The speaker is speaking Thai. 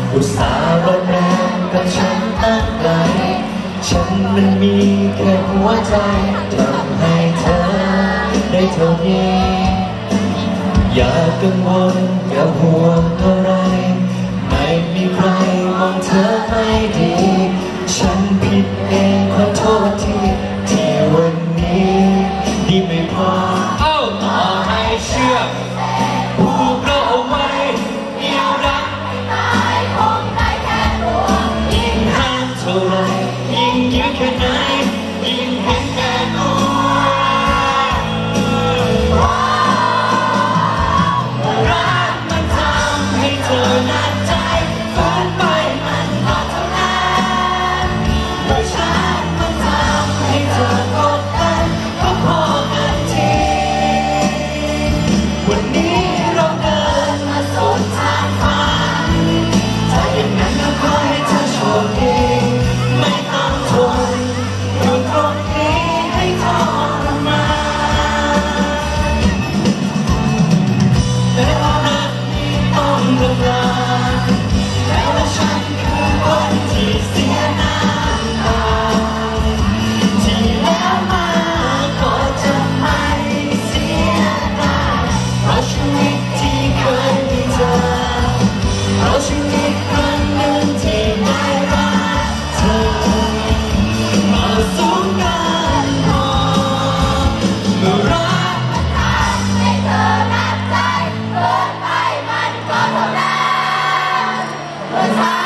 อุตส่าห์รอแรงกับฉันตั้งไกลฉันมันมีแค่หัวใจทำให้เธอได้เท่านี้อย่ากังวลอย่าห่วงอะไรไม่มีใครมองเธอไม่ดีฉันผิดเองขอโทษที่วันนี้ดีไม่พอต่อให้เชื่อผูกเราเอาไว้เกี่ยวรักตายคงได้แค่ตัวยิ่งห้ามเท่าไรยิ่งยืดแค่ไหนยิ่งเห็นแก่ตัวรักมันทำให้เธอหนักใจฝืนไปมันก็เท่านั้นเมื่อฉันมันทำให้เธอกดดันก็พอกันทีวันนี้เราเดินมาสุดทางฝันถ้าอย่างนั้นก็ขอให้เธอโชคดีไม่ต้องทนอยู่ตรงนี้ให้ทรมานแต่รักนี้ต้องเลิกลาแต่ว่าฉันคือคนที่เสียน้ำตาที่แล้วมาก็จะไม่เสียดายเพราะชีวิตที่เคยมีเธอเพราะชีวิตครั้งหนึ่งที่ได้รักเธอมาสูงกันพอเมื่อรักมันทำให้เธอหนักใจเกินไปมันก็เท่านั้นเมื่อ